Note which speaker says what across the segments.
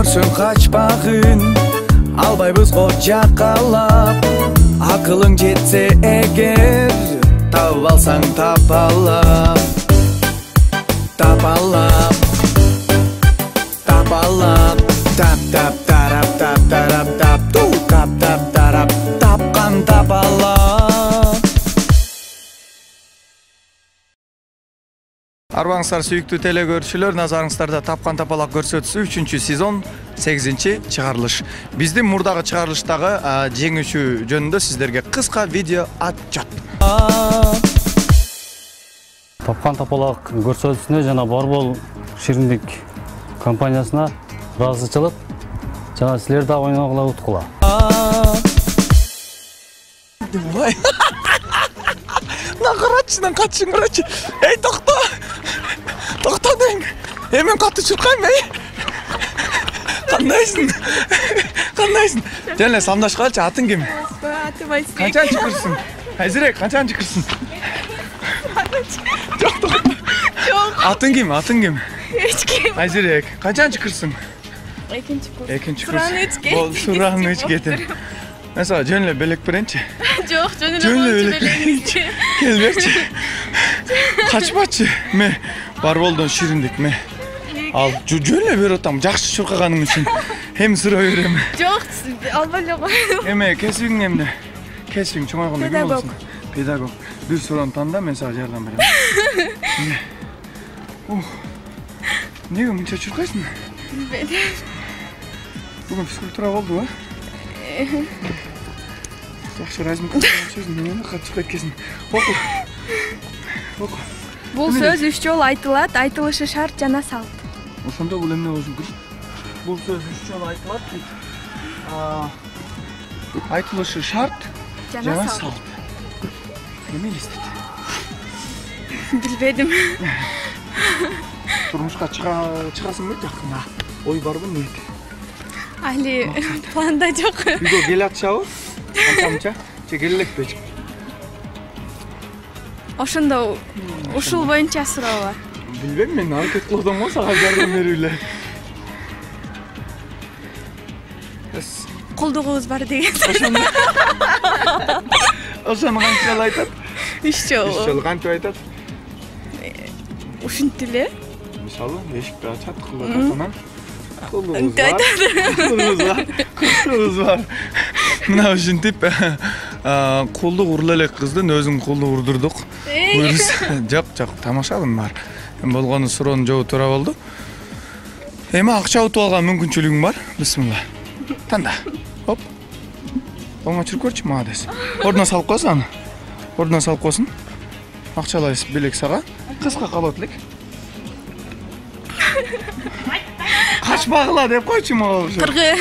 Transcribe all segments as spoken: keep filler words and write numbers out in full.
Speaker 1: көрсөң качпагын, албайбыз го жакалап. Акылың жетсе эгер, тауып алсаң тапалап. Тапалап, тапалап, тап тап тарап тап тарап тап ту тап тап тарап тапкан тапалап. Арбаңыздар сүйүктүү теле көрүүчүлөр, назарыңыздарда Тапкан тапалак көрсөтүүсү үчүнчү сезон сегизинчи чыгарылыш. Биздин мурдагы чыгарылыштагы жеңүүчү жөнүндө сиздерге кыска видео отчет.
Speaker 2: Тапкан тапалак көрсөтүүсүнө жана Борбол Шириндик компаниясына ыраазычылык, жана силер да ойногула уткула.
Speaker 1: На карачынан катышың карачы. Эй, токто. Токто дең. Эй, мен катты чуркайм, эй. Кандайсың? Кандайсың? Жана самдашкалчы, атың ким?
Speaker 3: Атым Айсек.
Speaker 1: Канчанчы кырсың? Айзирек, канчанчы кырсың? Жок, токто.
Speaker 3: Жок.
Speaker 1: Атың ким? Атың ким?
Speaker 3: Эч ким.
Speaker 1: Айзирек, канчанчы кырсың?
Speaker 3: Экинчи курс.
Speaker 1: Экинчи курс.
Speaker 3: Сураны эч кет.
Speaker 1: Бол, сураны эч кетин. Mesela жөн эле белек беренчи.
Speaker 3: Жок, жөн эле
Speaker 1: Жөн эле
Speaker 3: болчу
Speaker 1: белек.
Speaker 3: белеңизди.
Speaker 1: Келбечи. Качпачы. Ме Борболдон Шириндик ме. Ал жөн эле берип атам, жакшы чуркаганың үчүн. Эми сурай берем.
Speaker 3: Жок, албай эле койдум.
Speaker 1: Эме кесибиң эмне? Кесибиң чоңойгондо ким
Speaker 3: Педагог.
Speaker 1: болсун? Педагог. Бир суроону танда, мен сага жардам берем. Ух. Неге мынча чуркайсың?
Speaker 3: Билбейм.
Speaker 1: Бүгүн физкультура болду, а? Жакшы размер сөзүн менен катышып кеткесин. Оку. Оку.
Speaker 3: Бул сөз үч жолу айтылат, айтылышы шарт жана салт.
Speaker 1: Ошондо бул эмне болушу керек? Бул сөз үч жолу айтылат дейт. Айтылышы шарт жана салт. Эме элестет?
Speaker 3: Билбедим.
Speaker 1: Турмушка чыгасыңбы жакында? Ой барбы ниет?
Speaker 3: Али планда жок.
Speaker 1: Үйгө келе атышабы? Канча-мынча? Же келе элекпи?
Speaker 3: Ошондо ушул боюнча суроо бар.
Speaker 1: Билбейм, мен аракет кылдым го сага жардам берүү эле.
Speaker 3: Колдугубуз бар деген.
Speaker 1: Ошону Ошону канча жолу айтат?
Speaker 3: Үч жолу.
Speaker 1: Үч жолу кантип айтат?
Speaker 3: Ушинтип эле.
Speaker 1: Мисалы, эшикти ачат, кулдугунан. Кулдугубуз бар. Кулдугубуз бар. Кулдугубуз бар. Мына ушинтип кулдук урла элек кыздын өзүң кулдук урдурдук. Жок, жок, тамашабын бар. Болгону суроонун жообу туура болду. Эми акча утуп алган мүмкүнчүлүгүң бар. Бисмилла. Танда. Хоп. Оңо чүрүп көрчү, молодец. Ордуна салып койсуң. Ордуна салып койсуң. Акчалай белек сага. Кыска калат элек. Качпагыла деп койчу могу.
Speaker 3: Кыргыз.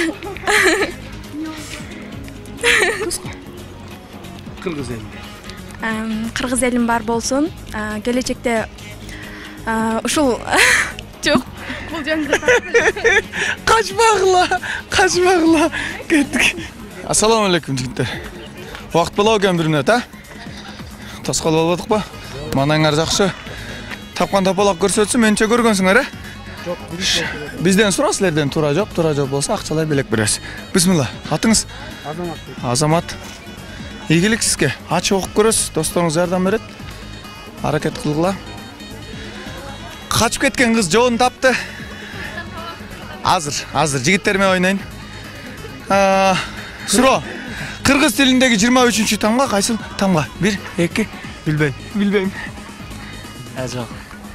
Speaker 1: Кыска. Кыргыз эли.
Speaker 3: Кыргыз элим бар болсун. Келечекте ушул жок. Бул жөнүндө
Speaker 1: Качпагыла, качпагыла. Кеттик. Ассаламу алейкум жигиттер. Убакыт болобу экен бир мүнөт, а? Тоскоолуп албадыкпы? Манаңар жакшы. Тапкан тапалак көрсөтсү, менче көргөнсүңөр, э?
Speaker 3: Жок,
Speaker 1: Бизден суроо, силерден туура жооп, туура жооп болсо акчалай белек беребиз. Бисмилла. Атыңыз?
Speaker 2: Азамат.
Speaker 1: Азамат. Ийгилик сизге. Ачып окуп көрөсүз, досторуңуз жардам берет. Аракет кылгыла. Качып кеткен кыз жоон тапты. Азыр, азыр жигиттер менен ойнойн. Суроо. Кыргыз тилиндеги жыйырма үчүнчү тамга кайсыл тамга? бир, эки, билбейм. Билбейм.
Speaker 2: Жок.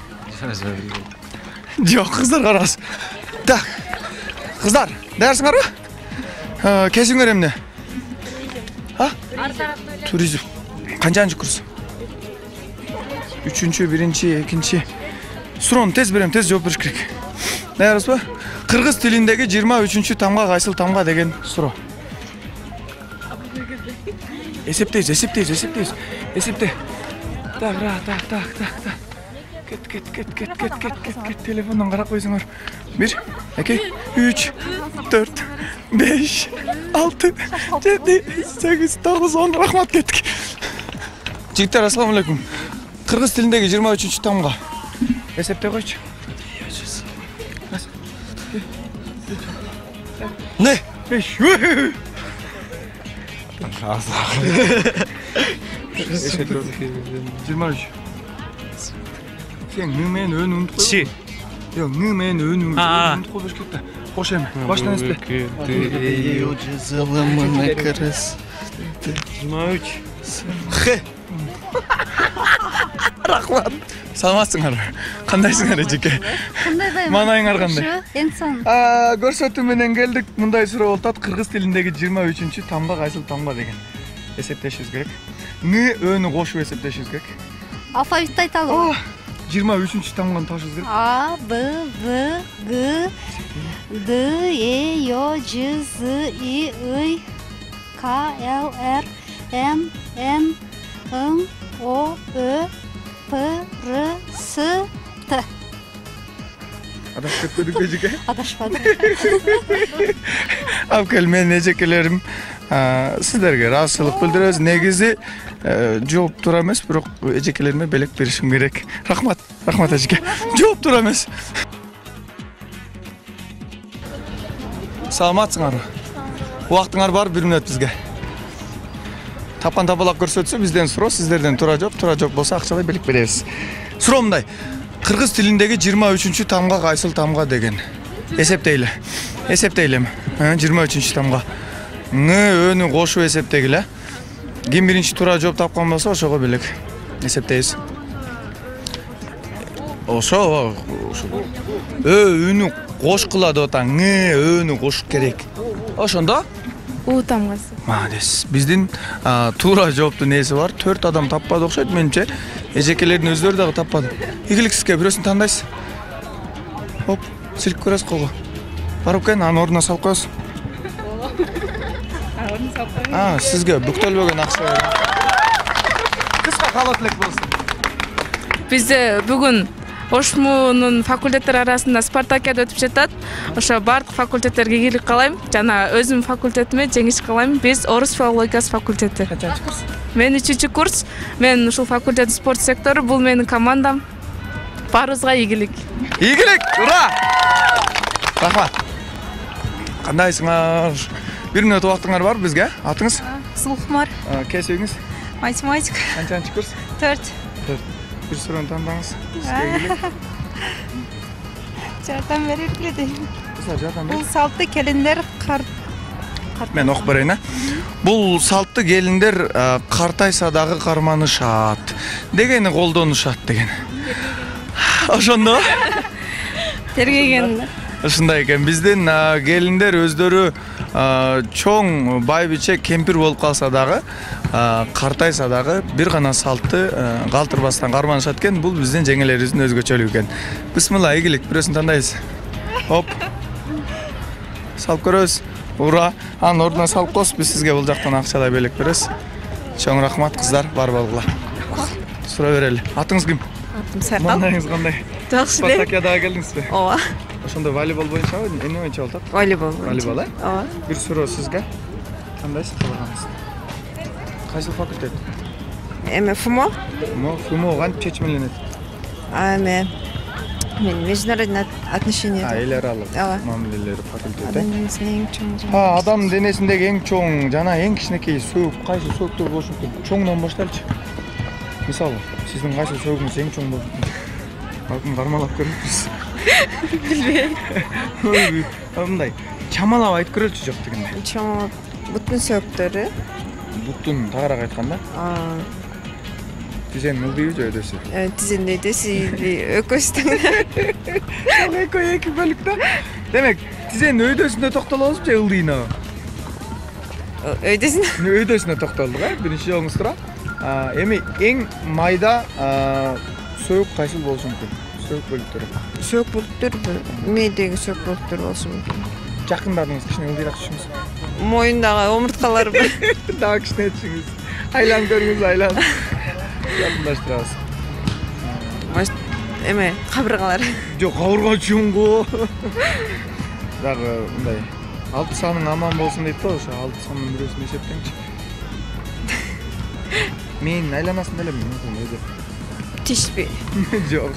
Speaker 1: Жок, кыздар карабыз. Так. Кыздар, даярсыңарбы? Кесиңер эмне? А? Туризм. Канчанчы курс? Үчүнчү, биринчи, экинчи. Суроону тез берем, тез жооп бериш керек. Даярсызбы? Кыргыз тилиндеги жыйырма үчүнчү тамга кайсыл тамга деген суроо. Эсептейбиз, эсептейбиз, эсептейбиз. Эсепте. Так, так, так, так, так. Кет, кет, кет, кет, кет, кет, кет, кет. Телефондон карап койсуңар. бир, эки, үч, төрт, беш, алты, жети, сегиз, тогуз, он. Рахмат, кеттик. Жигиттер, ассаламу алейкум. Кыргыз тилиндеги жыйырма үчүнчү тамга эсептей койчу.
Speaker 4: Ne?
Speaker 1: besh. yigirma uch. Sen nimen önünü unutma.
Speaker 2: Çi.
Speaker 1: Yok, nimen önünü
Speaker 2: Ha.
Speaker 1: unutma boş ketdi. Qo'sh emas. Boshdan esla.
Speaker 4: Zalımına karız.
Speaker 2: yigirma uch.
Speaker 4: He.
Speaker 1: Rahmat. Salamatsыңар. Кандайсыңар эжеке? Манайыңар кандай?
Speaker 5: Эң сон.
Speaker 1: А, көрсөтүү менен келдик. Мындай суроо болот. Кыргыз тилиндеги жыйырма үчүнчү тамга кайсыл тамга деген. Эсептешибиз керек. Ны өнү кошуп эсептешибиз керек.
Speaker 5: Алфавитти айталы.
Speaker 1: жыйырма үчүнчү тамганы табышыбыз керек.
Speaker 5: А, Б, В, Г, Д, Е, Ё, Ж, З, И, Ый, К, Л, Р, М, Н, Ң, О, Ö, П, Р, С, Т.
Speaker 1: Адашып кетпедик эжеке?
Speaker 5: Адашпады.
Speaker 1: Абкел мен эжекелерим сиздерге ыраазычылык билдиребиз. Негизи жооп туура эмес, бирок эжекелериме белек беришим керек. Рахмат, рахмат эжеке. Жооп туура эмес. Саламатсыңарбы? Убактыңар бар, бир мүнөт бизге. Тапкан табалак көрсөтсө бизден суроо, сиздерден туура жооп, туура жооп болсо акчалай белек беребиз. Суроо мындай. Кыргыз тилиндеги жыйырма үчүнчү тамга кайсыл тамга деген. Эсептейле. Эсептейлем. жыйырма үчүнчү тамга. Ны өнү кошуп эсептегиле. Ким биринчи туура жооп тапкан болсо ошого белек эсептейбиз. Ошо, ошо. Ö үнү кошкула деп атаң. Ны өнү кошуш керек. Ошондо?
Speaker 3: У тамгасы.
Speaker 1: Молодец. Биздин туура жооптун неси бар. төрт адам таппады окшойт менимче. Эжекелердин өздөрү дагы таппады. Игилик сизге бирөөсүн тандайсыз. Хоп, силип көрөсүз колго. Барып кел, анын ордуна салып коесуз. А, сизге бүктөлбөгөн акча берем. Кыска калат элек болсун.
Speaker 6: Бизде бүгүн Ошмунун факультеттер арасында спартакиада өтүп жатат. Ошо бардык факультеттерге ийгилик каалайм жана өзүм факультетиме жеңиш каалайм. Биз орус филологиясы факультети.
Speaker 1: Канчанчы курс?
Speaker 6: Мен үчүнчү курс. Мен ушул факультеттин спорт сектору, бул менин командам. Баарыбызга ийгилик.
Speaker 1: Ийгилик! Ура! Рахмат. Кандайсыңар? Бир мүнөт убактыңар бар бизге? Атыңыз?
Speaker 5: Сулхмар.
Speaker 1: Кесибиңиз?
Speaker 5: Математика.
Speaker 1: Канчанчы курс?
Speaker 5: төрт.
Speaker 1: Бир суроону тандаңыз.
Speaker 5: Жардам берилгиле дейм.
Speaker 1: Жардам
Speaker 5: Бул салтты келиндер карт.
Speaker 1: Мен окуп берейин, а. Бул салтты келиндер картайса дагы карманышат. Дегени колдонушат деген. Ошондо?
Speaker 3: Тергеген.
Speaker 1: Ушундай экен. Биздин келиндер өздөрү чоң байбиче кемпир болуп калса дагы, картайса дагы бир гана салтты калтырбастан карманышат экен. Бул биздин жеңелерибиздин өзгөчөлүгү экен. Бисмилла, ийгилик, бирөөсүн тандайсыз. Хоп. Салып көрөбүз. Ура! Анын ордуна салып коесуз, биз сизге бул жактан акчалай белек беребиз. Чоң рахмат кыздар, бар болгула. Суроо берели. Атыңыз ким?
Speaker 3: Атым Саркал.
Speaker 1: Мандайыңыз кандай?
Speaker 3: Жакшы эле.
Speaker 1: Спартакиадага келдиңизби?
Speaker 3: Ооба.
Speaker 1: Ошондо волейбол боюнчабы, эмне боюнча болот?
Speaker 3: Волейбол.
Speaker 1: Волейбол, э?
Speaker 3: Ооба.
Speaker 1: Бир суроо сизге. Кандайсыз кылганыңыз? Кайсыл факультет?
Speaker 3: Эми ФМО.
Speaker 1: Мо, ФМО кантип чечмеленет?
Speaker 3: А эми мен международный отношения.
Speaker 1: А, эл аралык
Speaker 3: Ооба.
Speaker 1: мамилелер факультети.
Speaker 3: Адам денесинде эң чоң.
Speaker 1: А, адам денесиндеги эң чоң жана эң кичинекей сөөк кайсы сөөктөр болушу мүмкүн? Чоңдон баштайлычы. Мисалы, сиздин кайсы сөөгүңүз эң чоң болушу мүмкүн? Bakın karmalap görürsünüz.
Speaker 3: Билбейм.
Speaker 1: Мындай чамалап айтып көрөлүчү жок дегенде.
Speaker 3: Чоң бүтүн сөөктөрү.
Speaker 1: Буттун тагыраак айтканда,
Speaker 3: А,
Speaker 1: тизенин ылдыйбы же өдөсү?
Speaker 3: тизенде өдөсү экөөсү.
Speaker 1: Экөө эки бөлүк да. Демек, тизенин өйдөсүндө токтолобузбу же ылдыйына?
Speaker 3: Өйдөсүн.
Speaker 1: Өйдөсүнө токтолдук, э? Биринчи жолуңуз туура. Эми эң майда сөөк кайсыл болушу мүмкүн? Сөөк бөлүктөрү.
Speaker 3: Сөөк бөлүктөр, мээдеги сөөк бөлүктөр болсун мүмкүн.
Speaker 1: Жакындарыңыз кичине ылдыйраак түшүңүз.
Speaker 3: Моюндагы омурткалар бар.
Speaker 1: Дагы кичине түшүңүз. Айланып көрүңүз, айланып. Жакындаштырабыз.
Speaker 3: Может, эме кабыргалар.
Speaker 1: Жок, кабырга чоңго. Дагы мындай алты саның аман болсун дейт да, ошо алты санын бирөөсүн эсептеңчи. Мен айланасын элем мүмкүн өзү.
Speaker 3: Тишпи.
Speaker 1: Жок.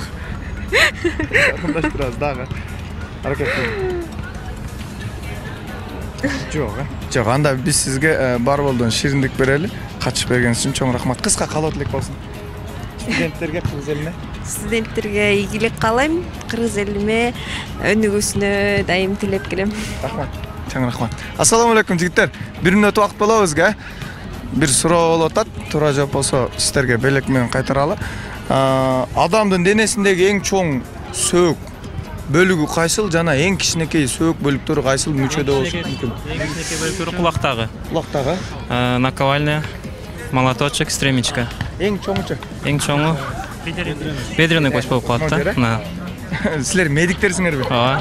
Speaker 1: Жакындаштырабыз дагы. Аракет кылың. Жоқ, жоқ, анда біз сізге бар болдон шириндик берели. Катышып бергениңиз үчүн чоң рахмат. Кыска калоо тилек болсун. Студенттерге, кыргыз элине.
Speaker 7: Студенттерге ийгилик каалайм. Кыргыз элиме өнүгүүсүнө дайым тилеп келем.
Speaker 1: Рахмат. Чоң рахмат. Ассаламу алейкум жигиттер. Бир мүнөт убакыт болобу бизге? Бир суроо болуп атат. Туура жооп болсо сиздерге белек менен кайтаралы. Адамдын денесиндеги эң чоң сөөк бөлүгү кайсыл жана эң кичинекей сөөк бөлүктөрү кайсыл мүчөдө болушу мүмкүн?
Speaker 2: Эң кичинекей бөлүктөрү кулактагы.
Speaker 1: Кулактагы?
Speaker 2: Наковальня, молоточек, стремечка.
Speaker 1: Эң чоңучу?
Speaker 2: Эң чоңу бедренный кость болуп калат да.
Speaker 1: Силер медиктерсиңерби?
Speaker 2: Ооба.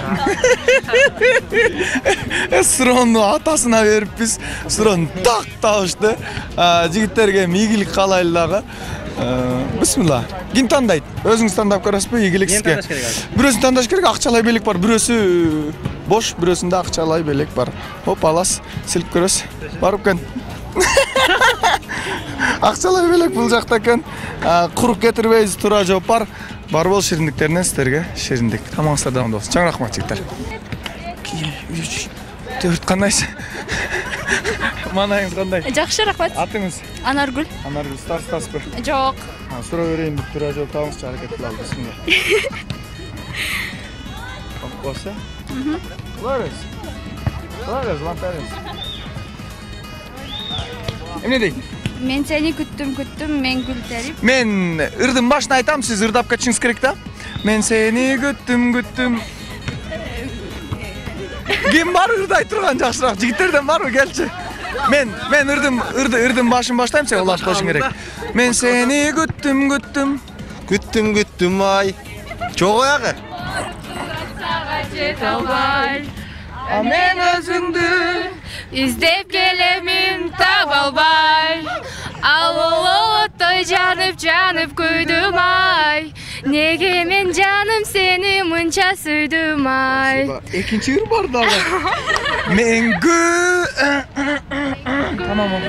Speaker 1: Суроону атасына бериппиз. Суроону так табышты. Жигиттерге ийгилик каалайлы дагы. Бисмилла. Ким тандайт? Өзүңүз тандап көрөсүзбү ийгилик сизге? Бирөөсүн тандаш керек, акчалай белек бар. Бирөөсү бош, бирөөсүндө акчалай белек бар. Хоп, аласыз, силип көрөсүз. Барып кел. Акчалай белек бул жакта экен. Куруп кетирбейбиз, туура жооп бар. Бар бол шириндиктеринен сиздерге шириндик. Тамагыңыздар давам болсун. Чоң рахмат жигиттер. үч төрт кандайсыз? Манайыңыз кандай?
Speaker 3: Жакшы, рахмат.
Speaker 1: Атыңыз?
Speaker 3: Анаргүл.
Speaker 1: Анаргүл, Стас-Таспы?
Speaker 3: Жок.
Speaker 1: Суроо берейин деп туура жооп табыңызчы, аракет кылалы. Бисмилла. Болсо? Мм. Ларис. Ларис, лантарис. Эмне дейт?
Speaker 3: Мен сени күттүм, күттүм, мен гүлтерип.
Speaker 1: Мен ырдын башын айтам, сиз ырдап кетишиңиз керек да. Мен сени күттүм, күттүм. Ким бар ырдай турган жакшыраак? Жигиттерден барбы? Келчи. Мен мен ырдым, ырды, ырдын башын баштайм, сен улап коюшуң керек. Мен сени күттүм, күттүм.
Speaker 4: Күттүм, күттүм ай. Чогу ягы.
Speaker 6: А мен өзүңдү издеп келемин таба албай. Ал оттой жанып жанып күйдүм ай. Неге мен жаным сени мынча сүйдүм ай.
Speaker 1: Экинчи ыр бар дагы. Мен гү Тамам болду.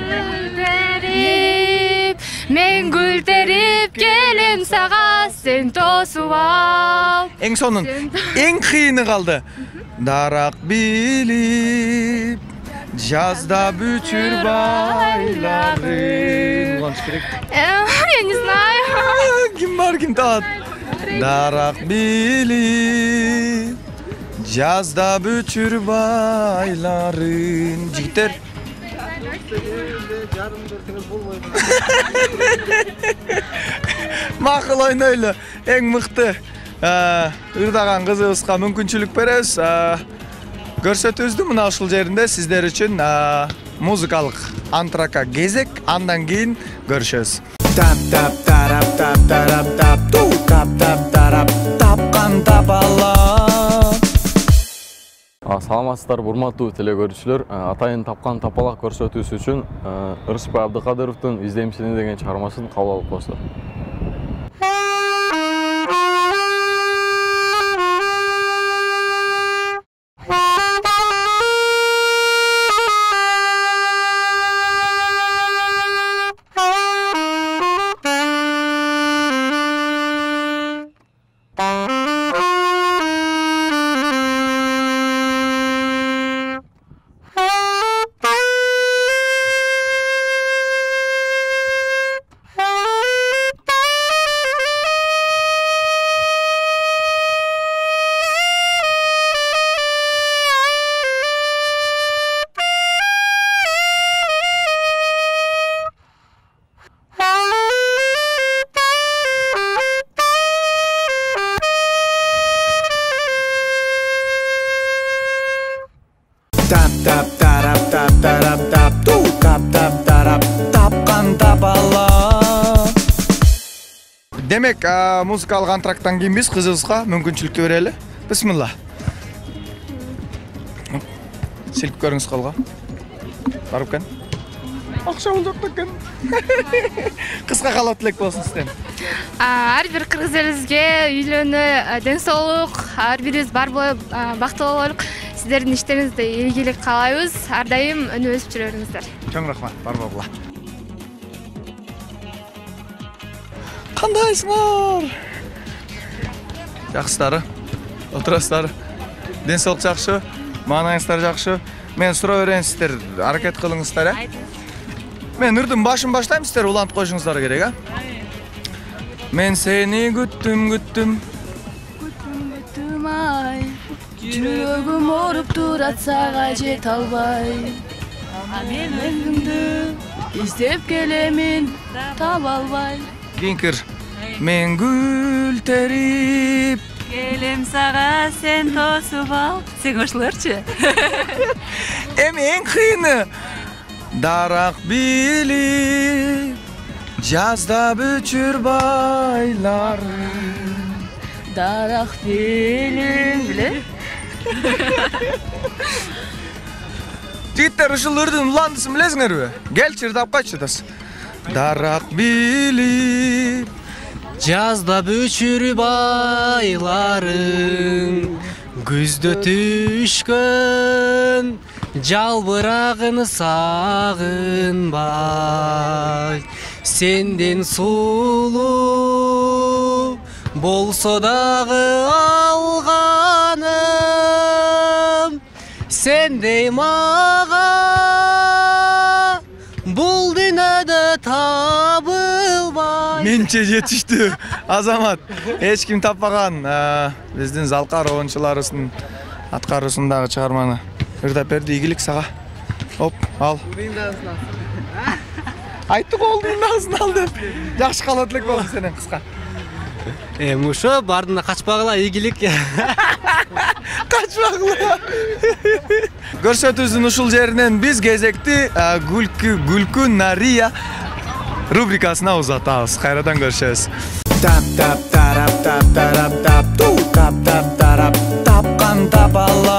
Speaker 6: Мен гүлтерип келем сага, сен тосуп ал.
Speaker 1: Эң сонун, эң кыйыны калды. Дарак билип, жазда бүчүр байларын. Уланыш керек.
Speaker 6: Я не знаю.
Speaker 1: Ким бар, ким таат? Дарак билип, жазда бүчүр байларын. Жигиттер. Макул ойнойлу, эң мыкты. Ырдаган кызыбызга мүмкүнчүлүк беребиз. Көрсөтүүбүздү мына ушул жеринде сиздер үчүн музыкалык антрака кезек, андан кийин көрүшөбүз. Тап тап тарап тап тарап тап ту тап тап тарап тапкан табала.
Speaker 8: Саламатсыздар, урматтуу телекөрүүчүлөр. Атайын тапкан тапалак көрсөтүүсү үчүн Ырысбай Абдыкадыровдун «Издемчини» деген чыгармасын кабыл алып коесуздар. Tap tap tarap tap tarap tap tu tap tap tarap tapkan табала. Демек, музыкалык антрактан кийин биз кызыбызга мүмкүнчүлүктү берели. Бисмилла. Силип көрүңүз колго. Барып кен. Акча болуп кеткен. Кыска калуу тилек болсун сизден.
Speaker 6: Ар бир кыргыз элибизге үйлөнүү, ден соолук, ар бирибиз бар болуп бактылуу бололук. Сиздердин иштериңизде ийгилик каалайбыз. Ар дайым өнүп өсүп жүрө бериңиздер.
Speaker 1: Чоң рахмат, бар болгула. Кандайсыңар? Жакшысыздар? Отурасыздар? Ден соолук жакшы, маанайыңыздар жакшы. Мен суроо берейин, сиздер аракет кылыңыздар, э? Мен ырдын башын баштайм, сиздер улантып коюшуңуздар керек, а? Мен сени күттүм, күттүм.
Speaker 3: Күттүм, күттүм ай. Жүрөгүм ооруп турат сага жете албай. А мен өзүмдү издеп келемин, таба албай.
Speaker 1: Кийинкир. Мен гүл терип
Speaker 3: Келем сага сен тосуп ал. Сен ошолорчу?
Speaker 1: Эми эң кыйыны дарак билип жазда бүчүр байлар.
Speaker 3: Дарак билим биле.
Speaker 1: Жигиттер, ушул ырдын уландысын билесиңерби? Келчи ырдап кайтчы дас. Дарак билип
Speaker 9: жазда бүчүр байларың, күздө түшкөн жалбырагын сагынбай. Сенден сулуу болсо дагы алганым, сендей мага бул дүйнөдө табылбай.
Speaker 1: Менче жетиштүү, Азамат. Эч ким таппаган биздин Залкар оюнчуларыбыздын аткаруусундагы чыгарманы ырдап берди. Ийгилик сага. Оп, ал. Айттык ол дүйнөсүн ал деп. Жакшы калат элек болду сенен кыска.
Speaker 9: Эми ошо бардына качпагыла, ийгилик.
Speaker 1: Качпагыла. Көрсөтүүбүздүн ушул жеринен биз кезекти Күлкү Күлкү Нария рубрикасына узатабыз. Кайрадан көрүшөбүз. Тап тап тарап тап тарап тап ту тап тап тарап тапкан табала.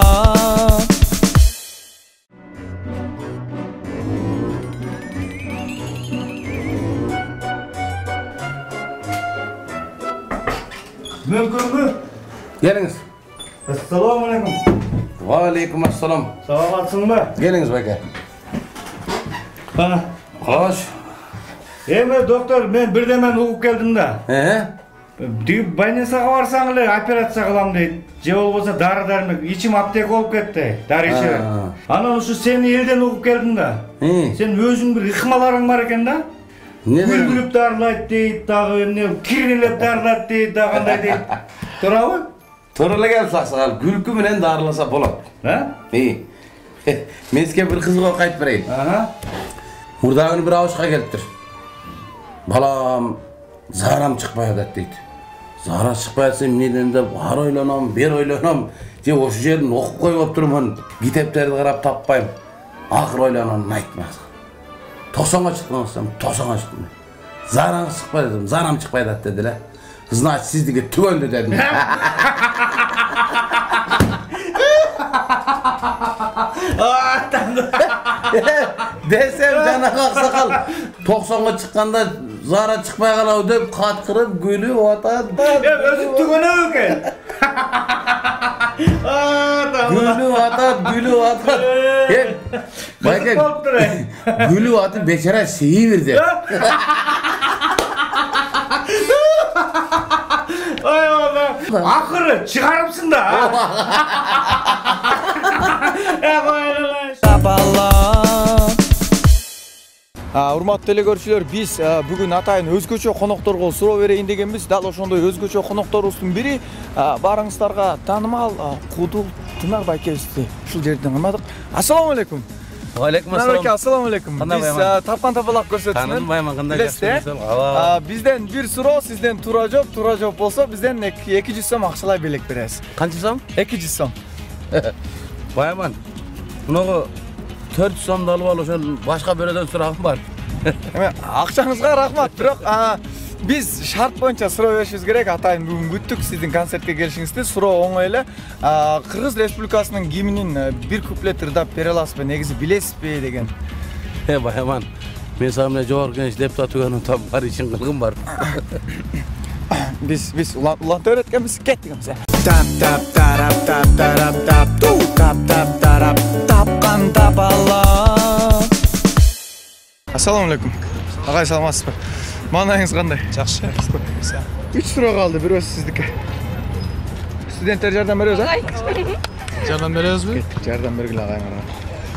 Speaker 10: Мүмкүнбү?
Speaker 11: Келиңиz.
Speaker 10: Ассаламу алейкум.
Speaker 11: Ва алейкум ассалам.
Speaker 10: Саламатсыңбы?
Speaker 11: Келиңиz байке.
Speaker 10: Ана.
Speaker 11: Кош.
Speaker 10: Эми доктор, мен бирдемен угуп келдим да.
Speaker 11: Э?
Speaker 10: Дип больницага барсаң эле операция кылам дейт. Же болбосо дары-дармек, ичим аптека болуп кетти. Дары ичем. Анан ушу сени элден угуп келдим да. Сен өзүң бир ыкмаларың бар экен да? Күлгүлүп дарылайт дейт, дагы эмне кирнелеп дарылат дейт, дагы кандай дейт. Туурабы?
Speaker 11: Туура эле келипсиңер. Күлкү менен дарыласа болот.
Speaker 10: Э?
Speaker 11: И. Мен сизге бир кызык айтып берейин.
Speaker 10: Ага.
Speaker 11: Мурдагы бир абышка келиптир. Балам, зарам чыкпай атат дейт. Зара чыкпай атса эмнеден деп ар ойлоном, бер ойлоном. Же ошол жерин окуп коюп турмун, китептерди карап таппайм. Акыр ойлоном, айтмас. тоқсанға шықтым осам, тоқсанға шықтым. Зараңыз шықпай дедім, зарам шықпай дады деді лә. Значит, сіздіге түгенді дедім. Десем жаңағы ақсақал, тоқсанға шыққанда зара шықпай қалау деп қатқырып, гүліп атады.
Speaker 10: Өзі түгені өкен.
Speaker 11: Gülü atat, gülü atat. Bayka, gülü atı beçara şeyi verdi.
Speaker 10: Ay Allah, akırı çıkarımsın da.
Speaker 1: Урматтуу эле көрүүчүлөр, биз бүгүн атайын өзгөчө конокторго суроо берейин дегенбиз. Дал ошондой өзгөчө конокторубуздун бири барыңыздарга таанымал Кудул Тынар байкебизди ушул жерден кырмадык. Ассаламу алейкум.
Speaker 9: Алейкум ассалам.
Speaker 1: Ассаламу алейкум. Биз тапкан тапалак көрсөтсүн.
Speaker 9: Таанымайм, кандай жакшы.
Speaker 1: Бизден бир суроо, сизден туура жооп, туура жооп болсо бизден эки жүз сом акчалай белек беребиз.
Speaker 9: Канча сом?
Speaker 1: эки жүз сом.
Speaker 11: Байман, мунугу төрт жүз сомду алып ал, ошол башка бирөөдөн сурагым бар.
Speaker 1: Эме акчаңызга рахмат, бирок биз шарт боюнча суроо беришибиз керек. Атайын бүгүн күттүк сиздин концертке келишиңизди. Суроо оңой эле. Кыргыз Республикасынын гимнин бир куплет ырдап бере аласызбы? Негизи билесизби деген.
Speaker 11: Э, Байман, мен сага жогорку кеңеш депутаты күнү там бар ишин кылгым бар.
Speaker 1: Биз биз уланта өткөнбүз, кеттик эмсе. Тап тап тарап тап тарап тап ту тап тап тарап тапкан табала. Ассаламу алейкум. Агай, саламатсызбы? Маанайыңыз кандай?
Speaker 9: Жакшы.
Speaker 1: үч суроо калды, бирөөсү сиздики. Студенттер жардам беребиз, а?
Speaker 9: Жардам беребизби?
Speaker 1: Жардам бергиле агай мага.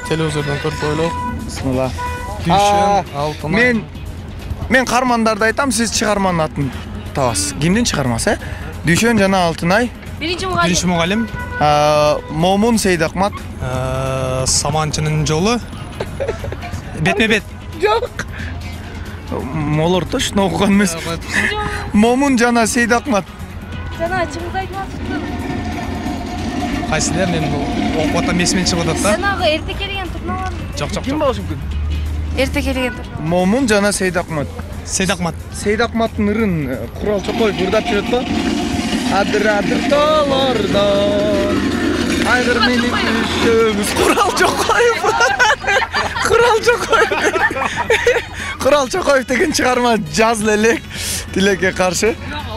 Speaker 12: телевизордан көрүп ойлойм.
Speaker 1: Бисмилла.
Speaker 12: Дүйшөн, Алтынай.
Speaker 1: Мен мен каармандарды айтам, сиз чыгарманын атын табасыз. Кимдин чыгармасы, э? Дүйшөн жана Алтынай.
Speaker 3: Биринчи мугалим.
Speaker 12: Биринчи мугалим.
Speaker 1: Момун Сейдакмат.
Speaker 12: Саманчынын жолу. Бетме-бет.
Speaker 1: Жок. Молор точно окуган эмес. Момун жана Сейдакмат.
Speaker 3: Жана Чыңгыз Айтматов.
Speaker 12: Кайсылар мен окуп атам эсимен чыгып атат да.
Speaker 3: Жанагы эрте келген турналар.
Speaker 12: Жок, жок.
Speaker 1: Ким болушу мүмкүн?
Speaker 3: Эрте келген турналар.
Speaker 1: Момун жана Сейдакмат.
Speaker 12: Сейдакмат.
Speaker 1: Сейдакматтын ырын Курал Чокоев ырдап жүрөт го. Адыр-адыр тоолордон айгыр мени күшөбүз. Курал Чокоев. Курал Чокоев. Курал Чокоев деген чыгарма жазыл элек тилекке каршы.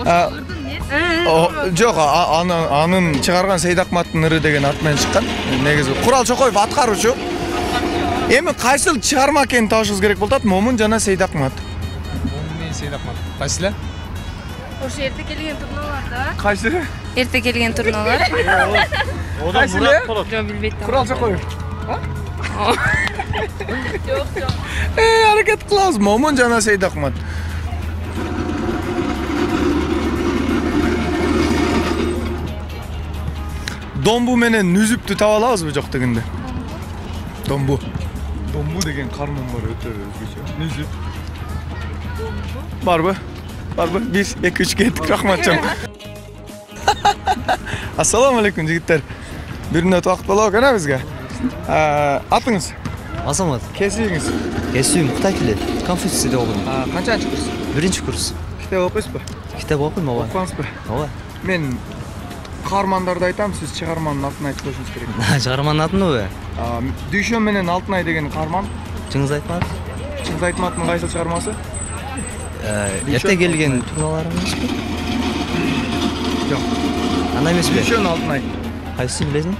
Speaker 1: Жок, анын чыгарган Сейдакматтын ыры деген ат менен чыккан. Негизи Курал Чокоев аткаруучу. Эми кайсыл чыгарма экенин табышыбыз керек болот? Момун жана Сейдакмат.
Speaker 12: Момун менен Сейдакмат. Кайсылар?
Speaker 3: Ошо эрте келген турналарда.
Speaker 1: Кайсы?
Speaker 3: Эрте келген турналар.
Speaker 1: Кайсы?
Speaker 3: Жок, билбейт.
Speaker 1: Курал Чокоев.
Speaker 3: Жок, жок.
Speaker 1: Э, аракет кылабыз. Момун жана Сейдакмат. Домбу менен Нүзүптү таба алабызбы жок дегенде? Домбу. Домбу деген карман бар, өтө өзгөчө. Нүзүп. Барбы? Барбы? бир, эки, үч кеттик, рахмат чоң. Ассаламу алейкум жигиттер. Бир мүнөт убакыт болобу экен бизге? Атыңыз?
Speaker 13: Азамат.
Speaker 1: Кесибиңиз?
Speaker 13: Кесибим Кытай тили. Конфуцийде окуйм.
Speaker 1: Канчанчы курс?
Speaker 13: Биринчи курс.
Speaker 1: Китеп окуйсузбу?
Speaker 13: Китеп окуйм, ооба.
Speaker 1: Окугансызбы?
Speaker 13: Ооба.
Speaker 1: Мен каармандарды айтам, сиз чыгарманын атын айтып коюшуңуз керек.
Speaker 13: Чыгарманын атыныбы?
Speaker 1: Дүйшөн менен Алтынай деген каарман.
Speaker 13: Чыңгыз Айтматов.
Speaker 1: Чыңгыз Айтматовдун кайсыл чыгармасы?
Speaker 13: Эрте келген турналар эмеспи?
Speaker 1: Жок.
Speaker 13: Анда эмеспи?
Speaker 1: Дүйшөн Алтынай.
Speaker 13: Кайсысын билесиң?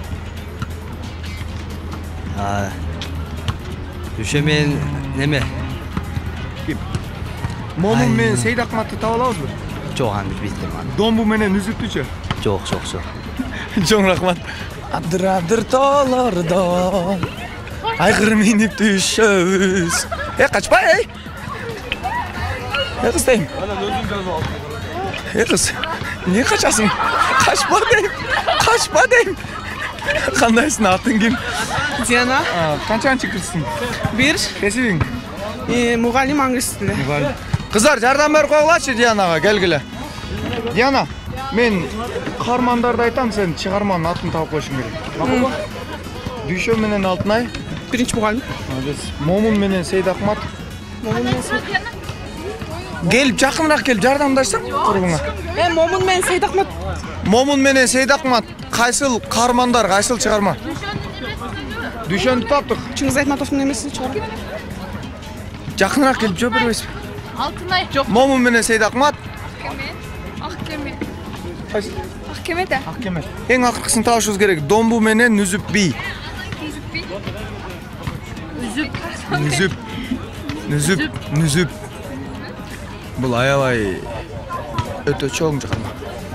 Speaker 13: Дүйшөн менен неме?
Speaker 1: Ким? Момун менен Сейдакматты таба алабызбы?
Speaker 13: Жок, аны билбейм аны.
Speaker 1: Домбу менен Нүзүптүчү?
Speaker 13: Жок, жок, жок.
Speaker 1: Чоң рахмат. Адыр-адыр тоолордон айгыр минип түшөбүз. Э, качпа, эй. Э, кыз дейм. Э, кыз. Не качасың? Качпа дейм. Качпа дейм. Кандайсың, атың ким?
Speaker 14: Диана.
Speaker 1: Канчанчы кырсың?
Speaker 14: Бир.
Speaker 1: Кесибиң?
Speaker 14: Мугалим англис тили.
Speaker 1: Мугалим. Кыздар, жардам берип койгулачы Дианага, келгиле. Диана, мен каармандарды айтам, сен чыгарманын атын таап коюшуң керек. Макулбу? Дүйшөн менен Алтынай.
Speaker 14: Биринчи мугалим.
Speaker 1: Момун менен Сейдакмат.
Speaker 14: Момун менен
Speaker 1: Келип, жакыныраак келип жардамдашсаң курбуңа.
Speaker 14: Э, Момун менен Сейдакмат.
Speaker 1: Момун менен Сейдакмат кайсыл каармандар, кайсыл чыгарма? Дүйшөндү таптык.
Speaker 14: Чыңгыз Айтматовдун эмесин чыгарам.
Speaker 1: Жакыныраак келип жооп бербейсизби?
Speaker 3: Алтынай. Жок.
Speaker 1: Момун менен Сейдакмат.
Speaker 3: Ак кеме.
Speaker 1: Кайсы?
Speaker 3: Ак кеме да.
Speaker 1: Ак кеме. Эң акыркысын табышыбыз керек. Домбу менен Нүзүп би.
Speaker 3: Үзүп.
Speaker 1: Нүзүп. Нүзүп. Нүзүп. Бул аябай өтө чоң чыгарма.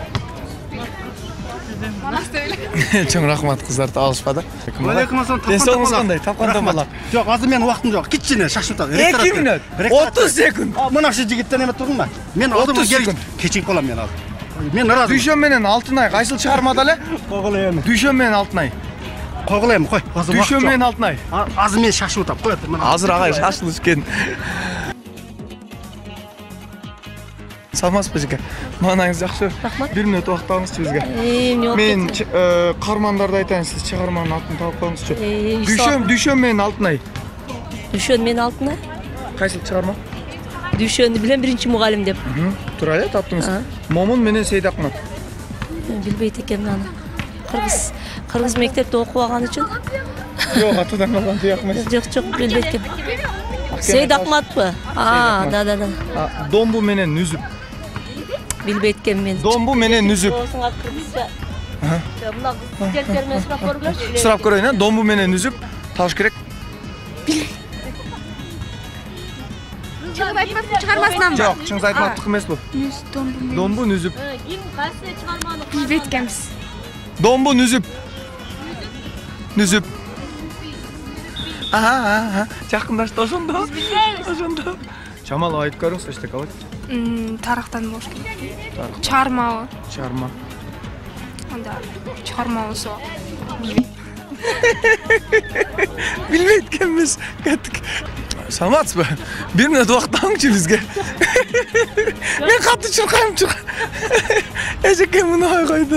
Speaker 1: Чоң рахмат, кыздар табылышпады.
Speaker 10: Алейкум ассалам.
Speaker 1: Ден соолугуңуз кандай? Тапканда бала.
Speaker 10: Жок, азыр менин убактым жок. Кичине шашып атат.
Speaker 1: эки мүнөт. отуз секунд.
Speaker 10: Мына шы жигиттер эме турдуңбу? Мен алдыма келип кечирип калам мен азыр. Мен ыраазымын.
Speaker 1: Дүйшөн менен Алтынай кайсыл чыгармада эле?
Speaker 10: Койгулайм.
Speaker 1: Дүйшөн менен Алтынай.
Speaker 10: Койгулайм, кой. Азыр убакыт жок.
Speaker 1: Дүйшөн менен Алтынай.
Speaker 10: Азыр мен шашып атам. Кой.
Speaker 1: Азыр агай шашылыш экен. Саламатсызбы жеке? Маанаңыз жакшы? Рахмат. бир мүнөт убакыт алыңызчы бизге. Мен каармандарды айтайын, сиз чыгарманын атын таап коюңузчу. Дүйшөн, Дүйшөн менен Алтынай.
Speaker 15: Дүйшөн менен Алтынай.
Speaker 1: Кайсыл чыгарма?
Speaker 15: Дүйшөндү билем, биринчи мугалим деп.
Speaker 1: Туура эле, таптыңыз. Момун менен Сейдакмат.
Speaker 15: Билбейт экенмин аны. Кыргыз кыргыз мектепте окубаган үчүн.
Speaker 1: Жок, атадан калган тияк эмес.
Speaker 15: Жок, жок, билбейт экенмин. Сейдакматпы? А, да, да, да.
Speaker 1: Домбу менен Нүзүп.
Speaker 15: Билбейт экенмин.
Speaker 1: Домбу менен Нүзүп.
Speaker 15: Мына студенттермен сурап көргүлөчү.
Speaker 1: Сурап көрөйүн, а? Домбу менен Нүзүп табыш керек.
Speaker 3: Чыңгыз Айтматовдун чыгармасынан.
Speaker 1: Жок, Чыңгыз Айтматовдук эмес бул. Домбу Нүзүп.
Speaker 15: Ким кайсы чыгарманы
Speaker 3: Билбейт экенбиз.
Speaker 1: Домбу Нүзүп. Нүзүп. Аха, жакындашты ошондо. Ошондо. Чамал айтып көрүңүз, эчтеке калат.
Speaker 3: Тарактан болуш керек. Чыгармабы?
Speaker 1: Чыгарма.
Speaker 3: Анда чыгарма болсо.
Speaker 1: Билбейт экенбиз. Кеттик. Саламатсызбы? Бир мүнөт убакыт алыңчы бизге. Мен катты чуркайм чурк. Эжеке муну койду.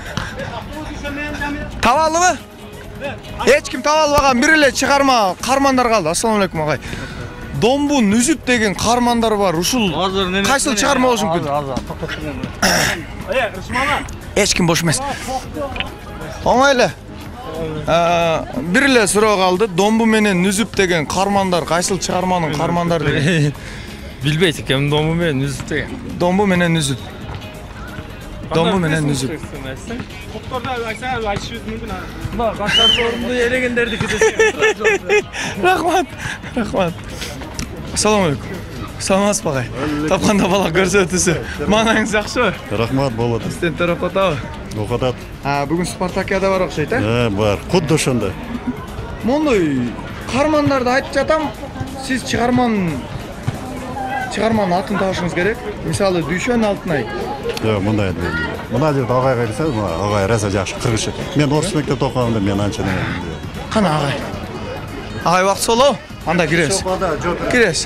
Speaker 1: Табалыбы? Эч ким таба албаган, бир эле чыгарма кармандар калды. Ассалам алейкум агай. Домбун үзүп деген кармандар бар. Ушул кайсыл чыгарма болушу мүмкүн? Азыр, азыр. Э, Рысмана. Эч ким бош эмес. Оңойло. Бир эле суроо калды. Домбу менен үзүп деген кармандар кайсыл чыгарманын кармандары деген?
Speaker 2: Билбейт экенмин домбу менен үзүп деген.
Speaker 1: Домбу менен үзүп. Домбу менен үзүп.
Speaker 9: Топторда айтсаңыз айтышыбыз мүмкүн.
Speaker 2: Мына кантар орунду элегендердики десем.
Speaker 1: Рахмат. Рахмат. Ассаламу алейкум. Саламатсызбы агай? Тапканда бала көрсөтүүсү. Маанаңыз жакшыбы?
Speaker 16: Рахмат болот.
Speaker 1: Студенттер окутабы?
Speaker 16: Окутат.
Speaker 1: А, бүгүн Спартакиада бар окшойт, э?
Speaker 16: Э, бар. Кудду ошондой.
Speaker 1: Мондой кармандарды айтып жатам. Сиз чыгарман чыгарманын атын табышыңыз керек. Мисалы, Дүйшөн Алтынай.
Speaker 16: Жок, мындай. Мына жерде агайга келсеңиз, мына агай раса жакшы кыргызча. Мен орус мектепте окуганда мен анча неме.
Speaker 1: Кана агай. Агай убакыт соло. Анда киресиз. Киресиз.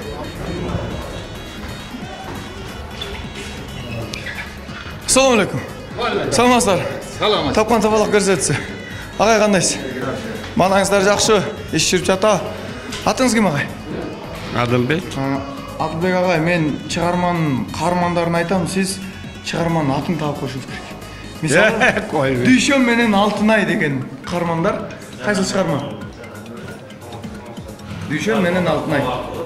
Speaker 1: Ассаламу алейкум. Саламатсыздар. Саламат. Тапкан табалак көрсөтсө. Агай кандайсыз? Маанаңыздар жакшы? Иш жүрүп жатабы? Атыңыз ким агай?
Speaker 17: Адылбек.
Speaker 1: Адылбек агай, мен чыгарманын кармандарын айтам, сиз чыгарманын атын таап коюшуңуз керек. Мисалы, Дүйшөн менен Алтынай деген кармандар кайсыл чыгарма? Дүйшөн менен Алтынай.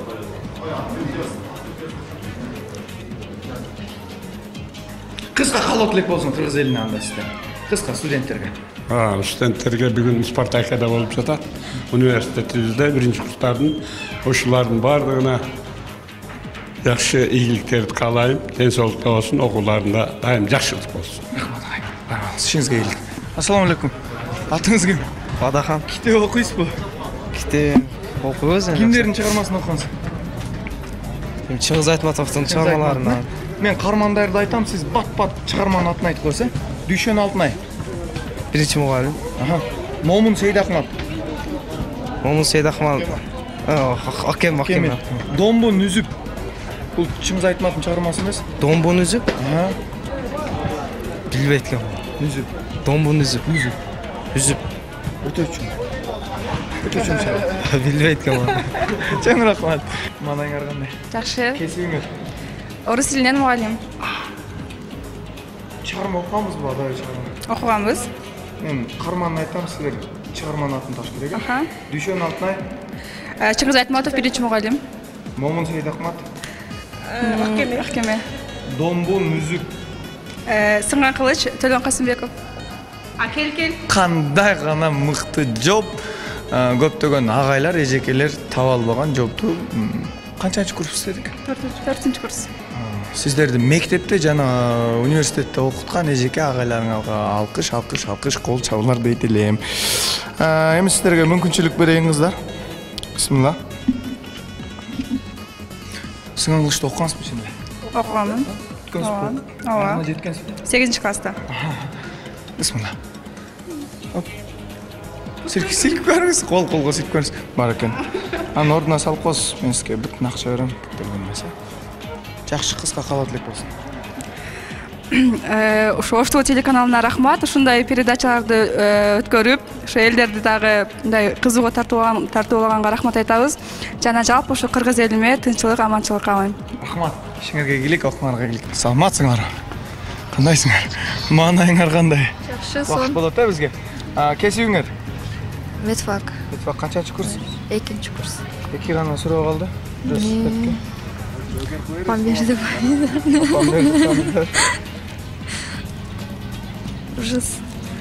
Speaker 1: Кыска калып элек болсун кыргыз элине анда сизде. Кыска студенттерге.
Speaker 17: А, студенттерге бүгүн Спартакиада болуп жатат. Университетибизде биринчи курстардын ошолардын баардыгына жакшы ийгиликтерди каалайм. Ден соолукта болсун, окууларында дайым жакшылык болсун.
Speaker 1: Рахмат агай. Ишиңизге ийгилик. Ассаламу алейкум. Атыңыз ким?
Speaker 13: Бадахан.
Speaker 1: Китеп окуйсузбу?
Speaker 13: Китеп окуйбуз.
Speaker 1: Кимдердин чыгармасын окугансыз?
Speaker 13: Чыңгыз Айтматовдун чыгармаларынан.
Speaker 1: Мен кармандарды айтам, сиз бат-бат чыгарманын атын айтып койсоң. Дүйшөн Алтынай.
Speaker 13: Биринчи мугалим.
Speaker 1: Аха. Момун Сейдахмат.
Speaker 13: Момун Сейдахмат. Акем, акем.
Speaker 1: Домбун үзүп. Бул Чыңгыз Айтматтын чыгармасы эмес?
Speaker 13: Домбун үзүп?
Speaker 1: Аха.
Speaker 13: Билбейт экенмин.
Speaker 1: Үзүп.
Speaker 13: Домбун үзүп.
Speaker 1: Үзүп.
Speaker 13: Үзүп.
Speaker 1: Өтөчү. Өтөчү чыгат.
Speaker 13: Билбейт экенмин.
Speaker 1: Чоң рахмат. Маанаңар кандай?
Speaker 3: Жакшы.
Speaker 1: Кесибиңер?
Speaker 3: Орус тилинен мугалим.
Speaker 1: Чыгарма окуганбызбы, адай чыгарма?
Speaker 3: Окуганбыз.
Speaker 1: Мен карманын айтам, силер чыгарманын атын табыш керек.
Speaker 3: Аха.
Speaker 1: Дүйшөн Алтынай.
Speaker 3: Чыңгыз Айтматов биринчи мугалим.
Speaker 1: Момун Сейдахмат.
Speaker 3: Акеме. Акеме.
Speaker 1: Домбун үзүп.
Speaker 3: Сыңган кылыч Төлөн Касымбеков. А кел кел.
Speaker 1: Кандай гана мыкты жоп. Көптөгөн агайлар, эжекелер таба албаган жопту канчанчы курс издедик?
Speaker 3: төртүнчү курс.
Speaker 1: Сиздерди мектепте жана университетте окуткан эжеке агайларыңарга алкыш, алкыш, алкыш, кол чабуулар дейт элем. Эми сиздерге мүмкүнчүлүк берейин кыздар. Бисмилла. Сыңган кылычты окугансызбы сендер?
Speaker 3: Окуганмын.
Speaker 1: Ооба.
Speaker 3: Ооба.
Speaker 1: Жеткенсиз?
Speaker 3: сегизинчи класста.
Speaker 1: Бисмилла. Силк силк көрүңүз, кол колго силк көрүңүз. Бар экен. Анын ордуна салып коесуз, мен сизге бүтүн акча берем. Жакшы кыска калат элек болсун.
Speaker 3: Ошо Ош ТВ телеканалына рахмат. Ушундай передачаларды өткөрүп, ошо элдерди дагы мындай кызыгуу тартуулаганга рахмат айтабыз. Жана жалпы ошо кыргыз элиме тынччылык, аманчылык каалайм.
Speaker 1: Рахмат. Ишиңерге ийгилик, окууңарга ийгилик. Саламатсыңарбы? Кандайсыңар? Маанайыңар кандай?
Speaker 3: Жакшы,
Speaker 1: сон. Убакыт болот э бизге. Кесибиңер?
Speaker 3: Медфак.
Speaker 1: Медфак канчанчы курс?
Speaker 3: Экинчи курс.
Speaker 1: Эки гана суроо калды.
Speaker 3: Апам берди.
Speaker 1: Апам берди.
Speaker 3: Ужас.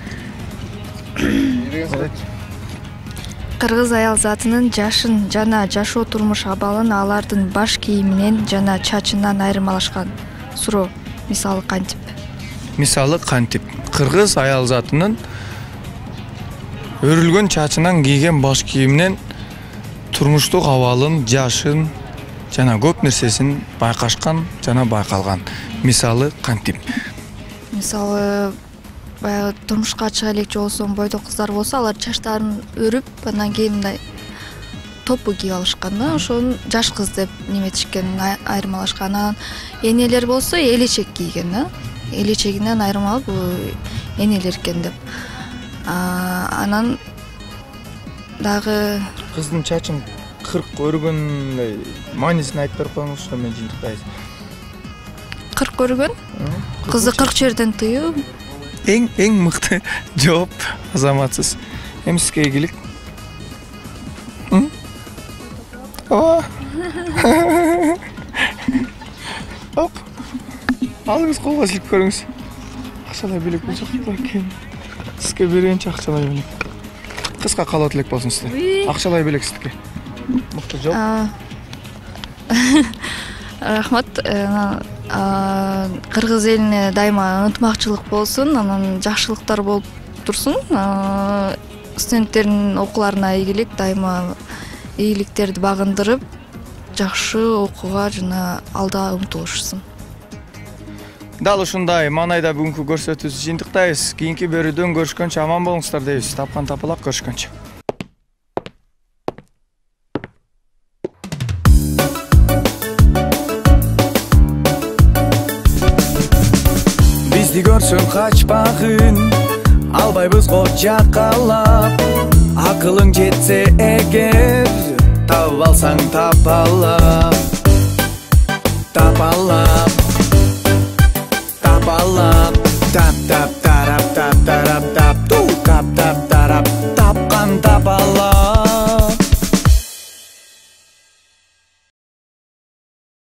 Speaker 3: Кыргыз аял затынын жашын жана жашоо турмуш абалын алардын баш кийиминен жана чачынан айырмалашкан. Суроо. Мисалы кантип?
Speaker 1: Мисалы кантип? Кыргыз аял затынын өрүлгөн чачынан кийген баш кийиминен турмуштук абалын, жашын жана көп нерсесин байкашкан жана байкалган. Мисалы кантип?
Speaker 18: Мисалы баягы турмушка чыга элекчи болсом, бойдок кыздар болсо, алар чачтарын өрүп, андан кийин мындай топу кийип алышкан да, ошону жаш кыз деп неметишкен, айырмалашкан. Анан энелер болсо элечек кийген да. Элечегинен айырмалып, энелер экен деп. Анан дагы
Speaker 1: кыздын чачын кырк өргөн маанисин айтып берип коюңузчу, мен жыйынтыктайбыз.
Speaker 18: кырк өргөн? Кызды кырк жерден тыюу.
Speaker 1: Эң эң мыкты жооп азаматсыз. Эми сизге ийгилик. Ооба. Оп. Алыңыз колго силип көрүңүз. Акчалай белек болсок экен. Сизге берейинчи акчалай белек. Кыска калат элек болсун сизде. Акчалай белек сизге. Мыкты жооп.
Speaker 18: Рахмат. Кыргыз элине дайыма ынтымакчылык болсун, анан жакшылыктар болуп турсун. Студенттердин окууларына ийгилик, дайыма ийгиликтерди багындырып, жакшы окууга жана алда умтулушсын.
Speaker 1: Дал ушундай маанайда бүгүнкү көрсөтүүбүздү жыйынтыктайбыз. Кийинки берүүдөн көрүшкөнчө аман болуңуздар дейбиз. Тапкан тапалак көрүшкөнчө. Бизди көрсөң качпагын, албайбыз го жакалап. Акылың жетсе эгер, таап алсаң тапалап. Тапалап, тапалап, тап тап тарап тап тарап.